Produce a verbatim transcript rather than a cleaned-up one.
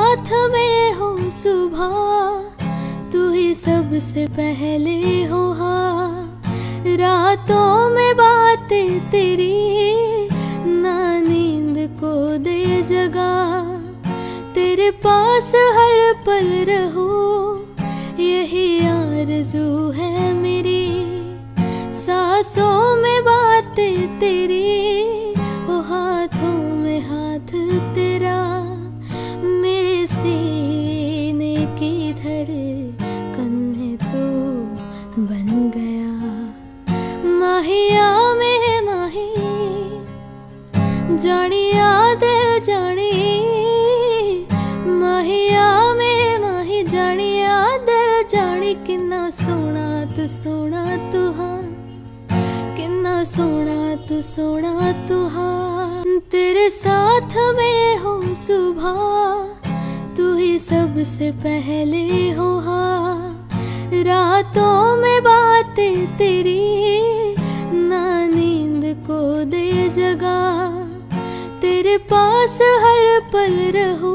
साथ में हो सुबह, तू ही सबसे पहले हो हाँ। रातों में बातें तेरी ना नींद को दे जगा, तेरे पास हर पल रहूं यही आरज़ू है मेरी। सांसों में बातें तेरी, ओ हाथों में हाथ तेरा, मेरे सीने की धड़कन है तू बन गया। माहिया मेरे माही जानिया दिल जानी, माहिया मेरे माही जानिया दिल जानी। किन्ना सोना तू सोना तू हाँ, किन्ना सोना तू सोना तू हाँ। तेरे साथ में हो सुबह, तू ही सबसे पहले हो हाँ। रातों में बातें तेरी ना नींद को दे जगा, तेरे पास हर पल रहूं